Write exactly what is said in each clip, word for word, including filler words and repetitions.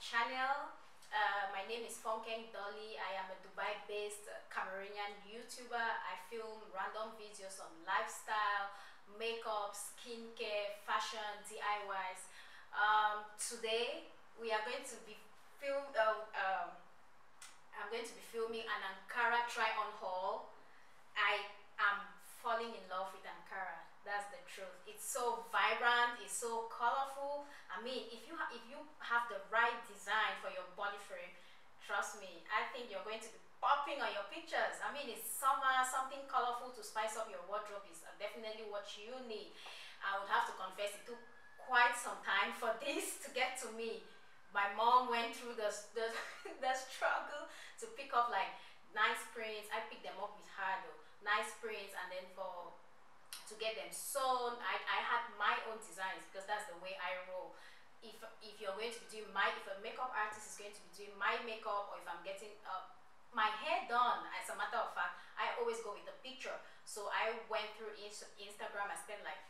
channel. Uh, my name is Funkeng Dolly. I am a Dubai-based uh, Cameroonian YouTuber. I film random videos on lifestyle, makeup, skincare, fashion, D I Ys. Um, today we are going to be film. Uh, um, I'm going to be filming an Ankara try-on haul. I am falling in love with Ankara. That's the truth. It's so vibrant, it's so colorful. I mean, if you if you have the right design for your body frame, trust me, I think you're going to be popping on your pictures. I mean, it's summer, something colorful to spice up your wardrobe is definitely what you need. I would have to confess, it took quite some time for this to get to me. My mom went through the, the, the struggle to pick up like nice prints. I picked them up with her though. Nice prints, and then for to get them sewn, I, I had my own designs because that's the way I roll. If if you're going to be doing my, if a makeup artist is going to be doing my makeup, or if I'm getting uh, my hair done, as a matter of fact, I always go with the picture. So I went through Inst Instagram. I spent like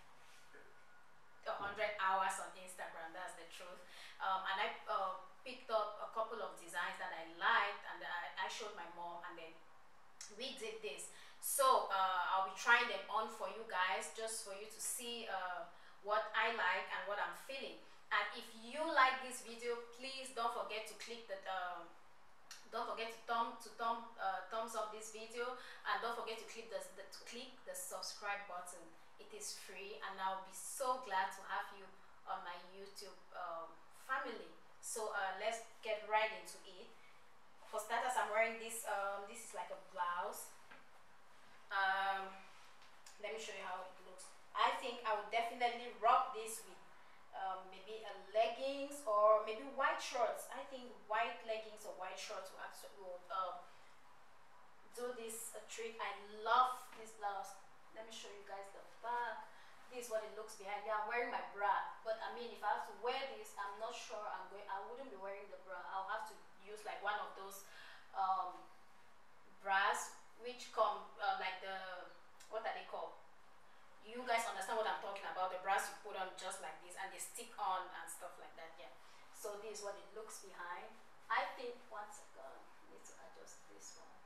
a hundred hours on Instagram. That's the truth. Um, and I uh, picked up a couple of designs that I liked, and I, I showed my mom, and then we did this. So uh, I'll be trying them on for you guys, just for you to see uh, what I like and what I'm feeling. And if you like this video, please don't forget to click the um, don't forget to thumb to thumb uh, thumbs up this video, and don't forget to click the, the to click the subscribe button. It is free, and I'll be so glad to have you on my YouTube um, family. So uh, let's get right into it. For starters, I'm wearing this. Um, this is like a blouse. Um, let me show you how it looks. I think I would definitely rock this with um, maybe a leggings or maybe white shorts. I think white leggings or white shorts will actually will, uh, do this a trick. I love this blouse. Let me show you guys the back. This is what it looks behind. Yeah, I'm wearing my bra, but I mean, if I have to wear this, I'm not sure I'm going. I wouldn't be wearing the bra. I'll have to use like one of those um, bras which come uh, like the, what are they called? You guys understand what I'm talking about, the bras you put on just like this and they stick on and stuff like that. Yeah, so this is what it looks behind. I think, one second, I need to adjust this one.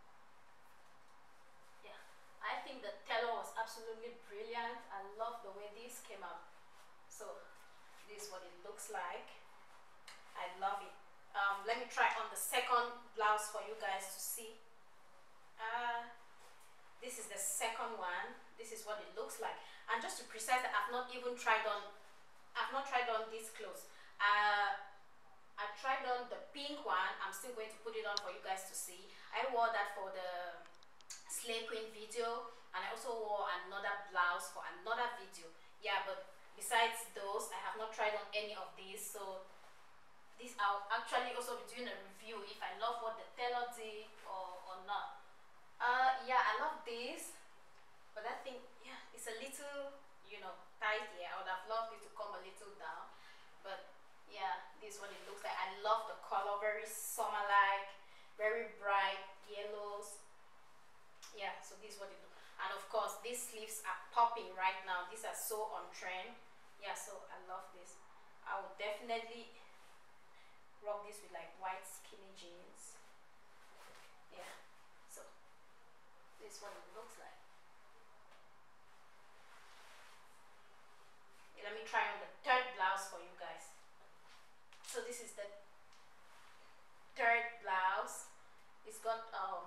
Yeah, I think the tailor was absolutely brilliant. I love the way this came out. So this is what it looks like. I love it. Um, let me try on the second blouse for you guys to see. Uh, this is the second one. This is what it looks like. And just to precise that, I've not even tried on, I've not tried on this clothes. Uh, I tried on the pink one. I'm still going to put it on for you guys to see. I wore that for the Slay Queen video, and I also wore another blouse for another video. Yeah, but besides those, I have not tried on any of these. So this, I'll actually also be doing a review if I love what the tailor did or, or not. Uh, yeah, I love this, but I think, yeah, it's a little, you know, tight here. I would have loved it to come a little down, but yeah, this is what it looks like. I love the color, very summer-like, very bright yellows. Yeah, so this is what it looks. And of course, these sleeves are popping right now. These are so on trend. Yeah, so I love this. I would definitely rock this with like white skinny jeans. Yeah, so this is what it looks like. Yeah, let me try on the third blouse for you guys. So this is the third blouse. It's got um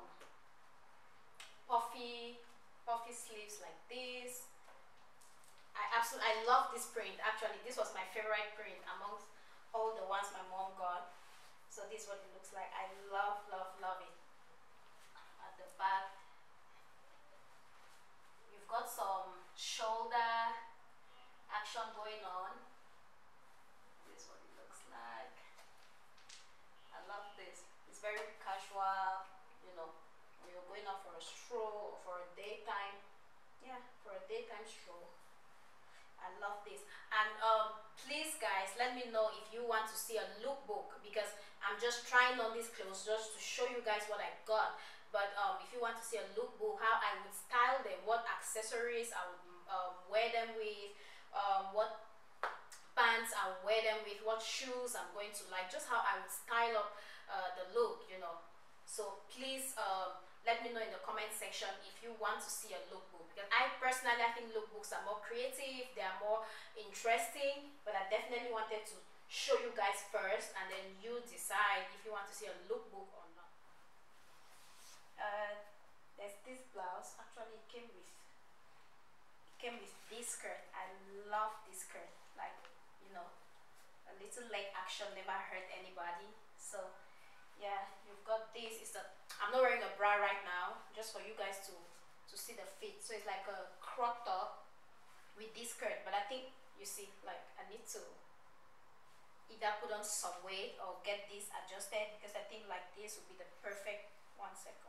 puffy puffy sleeves like this. I absolutely I love this print. Actually, this was my favorite print amongst all the ones my mom got. So this is what it looks like. I love love love it. At the back, you've got some shoulder action going on. This is what it looks like. I love this. It's very casual, you know, when you're going out for a stroll or for a daytime. Yeah, for a daytime stroll. I love this. And um, please guys, let me know if you want to see a lookbook, because I'm just trying on these clothes just to show you guys what I got. But um, if you want to see a lookbook, how I would style them, what accessories I would um, wear them with, um, what pants pants I wear them with, what shoes I'm going to like, just how I would style up uh, the look, you know. So please um, let me know in the comment section if you want to see a lookbook, because I personally I think lookbooks are more creative, they are more interesting, but I definitely wanted to show you guys first, and then you decide if you want to see a lookbook or not. Uh, there's this blouse. Actually, it came with it came with this skirt. I love this skirt. Like, you know, a little leg action never hurt anybody. So yeah, you've got this. It's a I'm not wearing a bra right now, just for you guys to to see the fit. So it's like a crop top with this skirt, but I think you see, like, I need to either put on some weight or get this adjusted, because I think like this would be the perfect one second.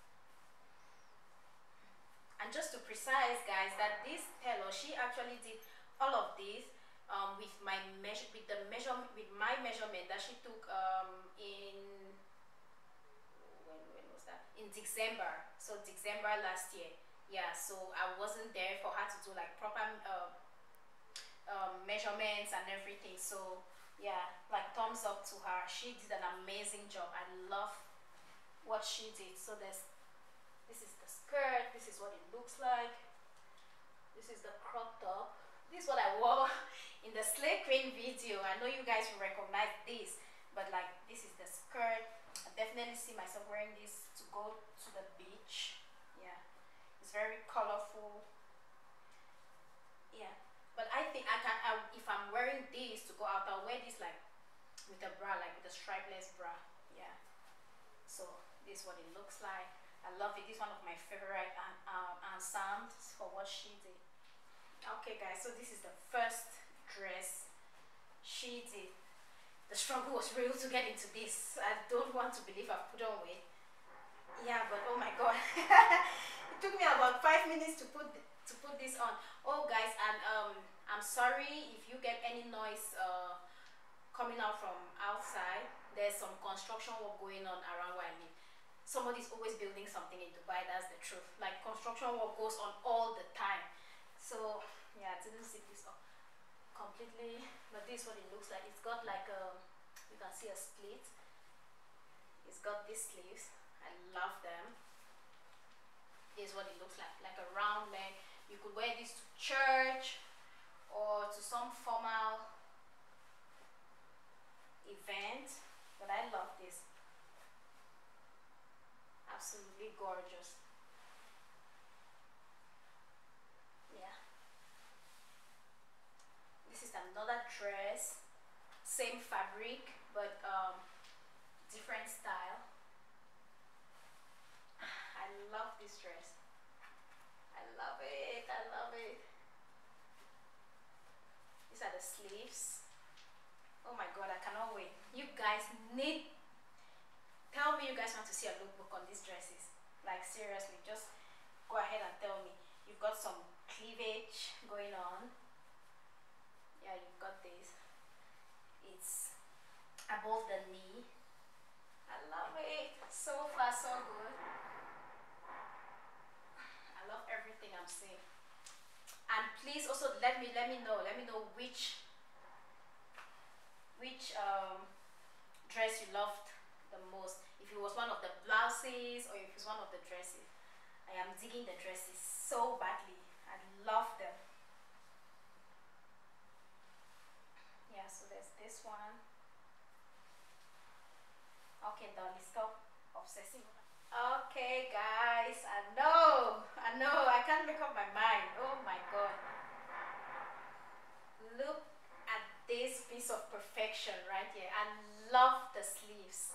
And just to precise, guys, that this tailor, she actually did all of this um, with my measure, with the measurement, with my measurement that she took um, in when when was that? In December. So December last year. Yeah. So I wasn't there for her to do like proper uh, um, measurements and everything. So yeah, like thumbs up to her. She did an amazing job. I love what she did. So there's this is the skirt, this is what it looks like, this is the crop top, this is what I wore in the Slay Queen video. I know you guys will recognize this, but like this is the skirt. I definitely see myself wearing this to go to the beach. Yeah, it's very colorful. Yeah, but I think I can I, if I'm wearing this to go out, I'll wear this like with a bra, like with a stripless bra. Yeah, so this is what it looks like. I love it. This is one of my favorite um, ensembles for what she did. Okay guys, so this is the first dress she did. The struggle was real to get into this. I don't want to believe I've put on weight. Yeah, but oh my god. It took me about five minutes to put to put this on. Oh guys, and um I'm sorry if you get any noise uh coming out from outside. There's some construction work going on around where I live. Somebody's always building something in Dubai, that's the truth. Like, construction work goes on all the time. So yeah, I didn't see this up completely, but this is what it looks like. It's got like a, you can see a split. It's got these sleeves. I love them. This is what it looks like, like a round leg. You could wear this to church or to some formal event, but I love this. Absolutely gorgeous. Yeah, this is another dress, same fabric but um different style. I love this dress. I love it. I love it. These are the sleeves. Oh my god, I cannot wait. You guys need Tell me you guys want to see a lookbook on these dresses. Like, seriously, just go ahead and tell me. You've got some cleavage going on. Yeah, you've got this. It's above the knee. I love it. So far, so good. I love everything I'm seeing. And please also let me let me know. Let me know which which um dress you loved the most. If it was one of the blouses or if it's one of the dresses. I am digging the dresses so badly. I love them. Yeah, so there's this one. Okay, Dolly, stop obsessing. Okay guys, I know, I know, I can't make up my mind. Oh my god. Look at this piece of perfection right here. I love the sleeves.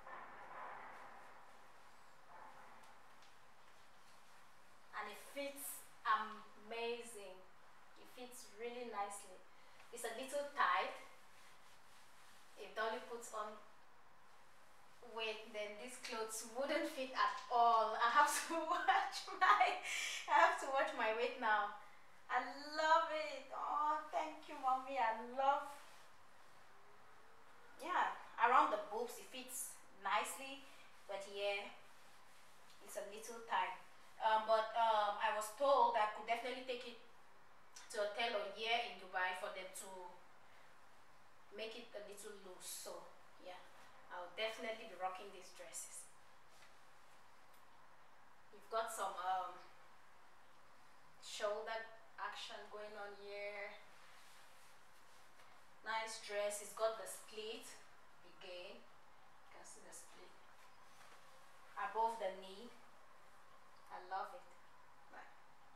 And it fits amazing. It fits really nicely. It's a little tight. If Dolly puts on weight, then these clothes wouldn't fit at all. I have to watch my I have to watch my weight now. I love it. Oh, thank you, mommy. I love, yeah, around the boobs it fits nicely, but here it's a little tight. Um, but um, I was told I could definitely take it to a tailor here in Dubai for them to make it a little loose. So yeah, I'll definitely be rocking these dresses. You've got some um shoulder action going on here. Nice dress. It's got the split again. You can see the split above the knee. I love it. Like,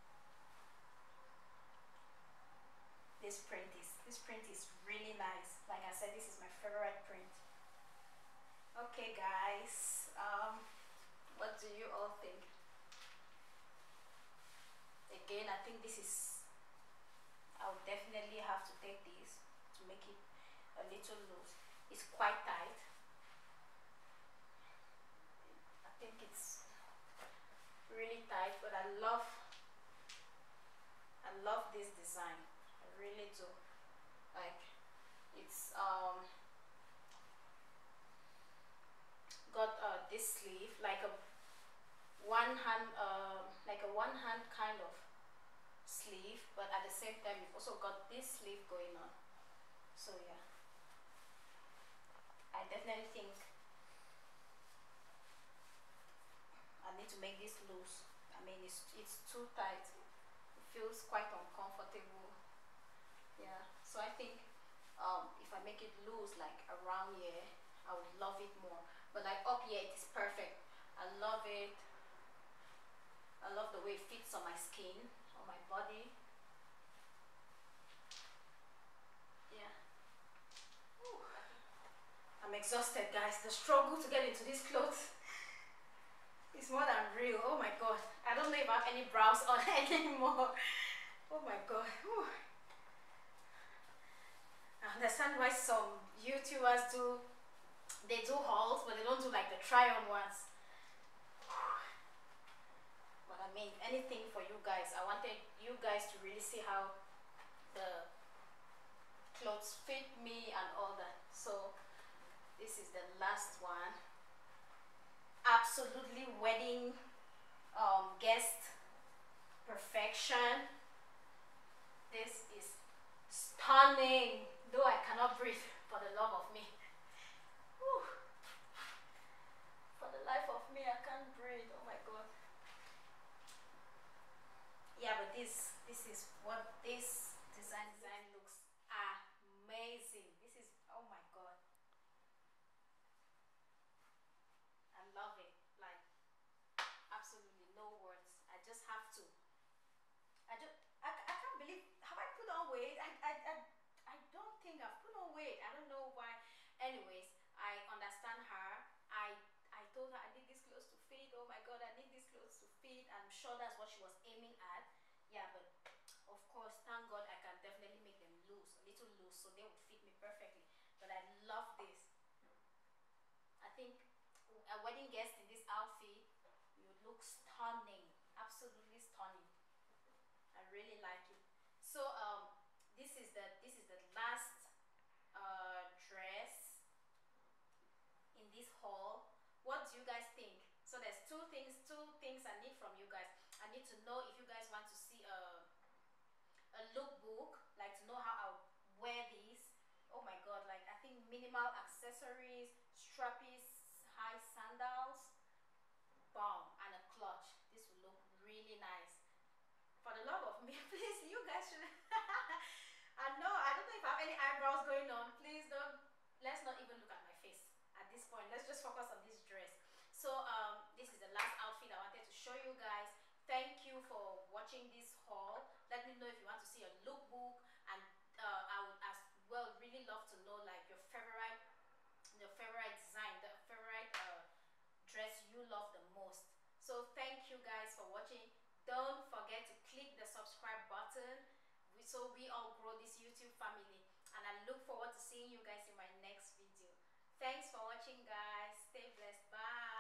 this print is this print is really nice. Like I said, this is my favorite print. Okay guys, um what do you all think? Again, I think this is, I would definitely have to take this to make it a little loose. It's quite tight. I think it's really tight, but I love I love this design. I really do. Like, it's um got uh, this sleeve, like a one hand uh, like a one hand kind of sleeve, but at the same time you've also got this sleeve going on. So yeah, I definitely think I need to make this loose. I mean, it's it's too tight. It feels quite uncomfortable. Yeah, so I think um, if I make it loose, like around here, I would love it more. But like up here, it is perfect. I love it. I love the way it fits on my skin, on my body. Yeah. Ooh. I'm exhausted, guys. The struggle to get into these clothes is more than real. Oh my god. I don't know if I have any brows on anymore. Oh my god. Ooh. I understand why some YouTubers do, they do hauls, but they don't do like the try-on ones. But I mean, anything for you guys. I wanted you guys to really see how the clothes fit me and all that. So this is the last one. Absolutely wedding um, guest perfection. This is stunning, though I cannot breathe for the love of me. Whew. For the life of me, I can't breathe. Oh my god. Yeah, but this this is what this design design looks amazing. This is, oh my god, I love it. Like, absolutely no words. I just have to. I just I, I can't believe, have I put on weight? I I I, I don't think I've put on weight. I don't know why. Anyways, I understand her. I I told her I need these clothes to fit. Oh my god, I need these clothes to fit. I'm sure that's what she was aiming at. Yeah, but of course, thank god I can definitely make them loose, a little loose, so they would fit me perfectly. But I love this. I think a wedding guest in this outfit, you look stunning, absolutely stunning. I really like it. So um this is the this is the last uh dress in this haul. What do you guys think? So there's two things two things I need from you guys. I need to know if you guys want to see a a lookbook, like to know how I'll wear these. Oh my god, like I think minimal accessories, strappy high sandals, bomb, and a clutch. This will look really nice. For the love of me, please, you guys should I know, I don't know if I have any eyebrows going on. Please don't, let's not even look at my face at this point. Let's just focus on this dress. So um this is the last outfit I wanted to show you guys. Thank you for watching this haul. Let me know if you want to see a lookbook, and uh, I would as well really love to know like your favorite your favorite design, the favorite uh, dress you love the most. So thank you guys for watching. Don't forget to click the subscribe button so we all grow this YouTube family, and I look forward to seeing you guys in my next video. Thanks for watching, guys.